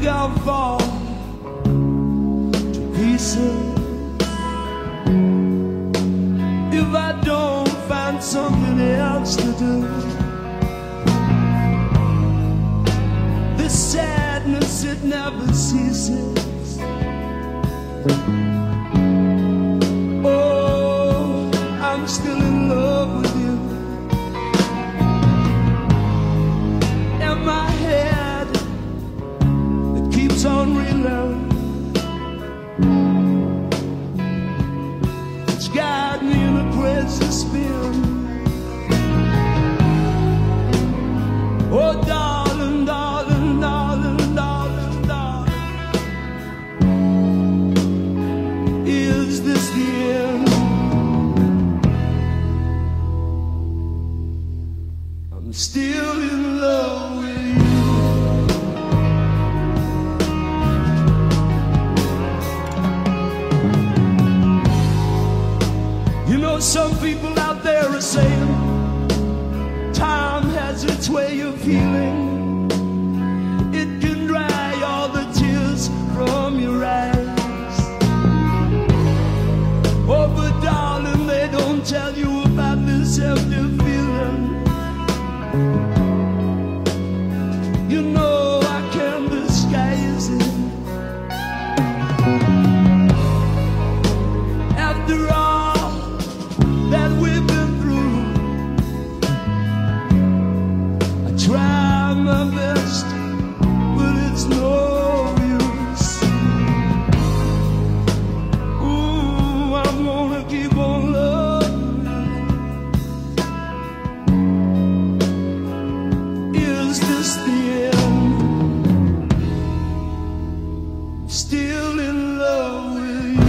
think I'll fall to pieces if I don't find something else to do. This sadness, it never ceases. Oh, I'm still in love with you, and my head, it keeps on reloading. It's got me in a crazy spin. Oh, darling, darling, darling, darling, darling, is this the end? I'm still in love with you. You know, some people out there are saying time has its way of healing. It can dry all the tears from your eyes. Oh, but darling, they don't tell you about this empty feeling. You know I can't disguise it. After all that we've been through, I try my best, but it's no use. Ooh, I'm gonna keep on loving you. Is this the end? Still in love with you.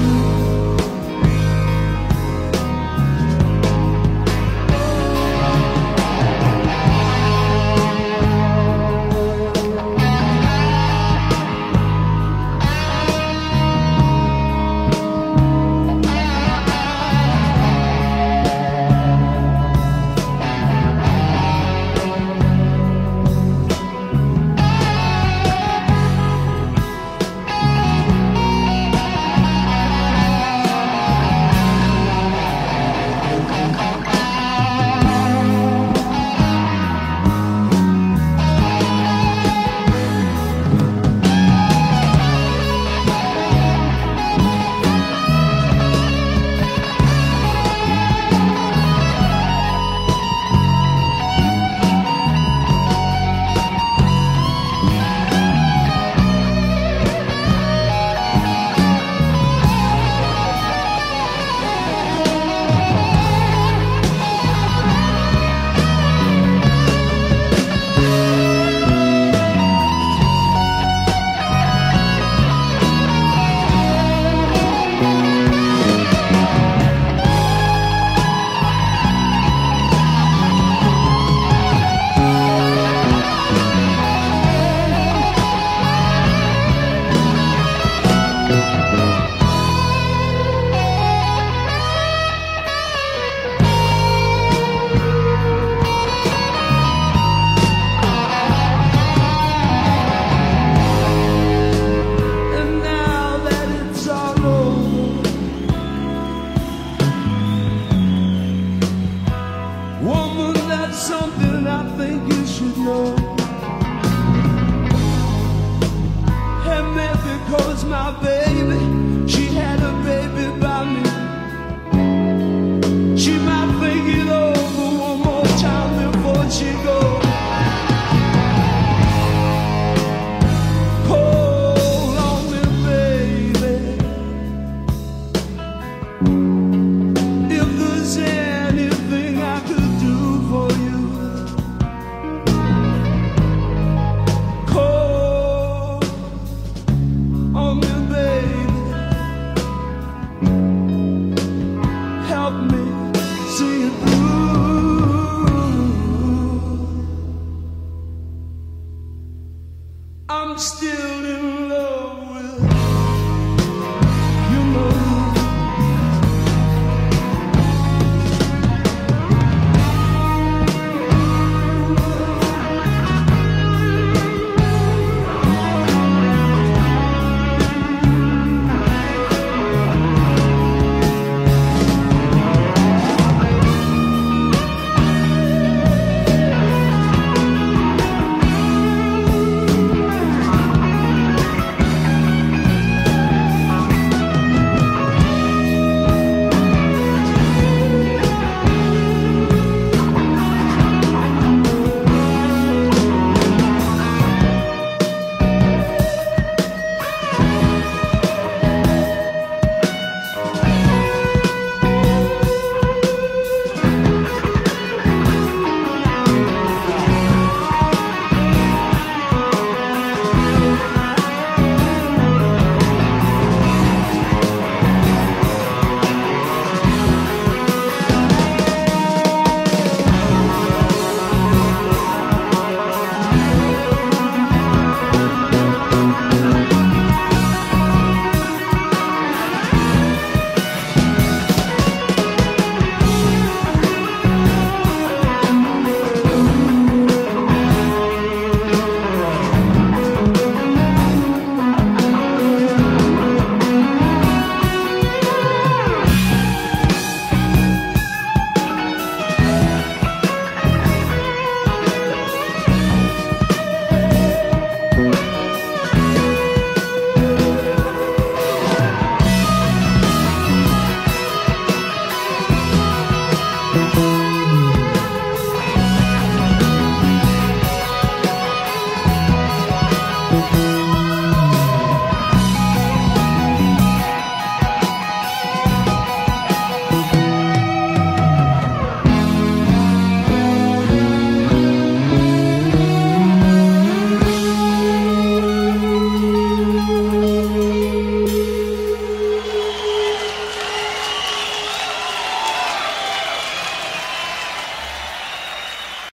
Woman, that's something I think you should know. And maybe because my baby, she had a baby by me, she might think it over one more time before she goes. Hold on me, baby. If there's anything I could do for you, call on me, baby. Help me see it through. I'm still in love.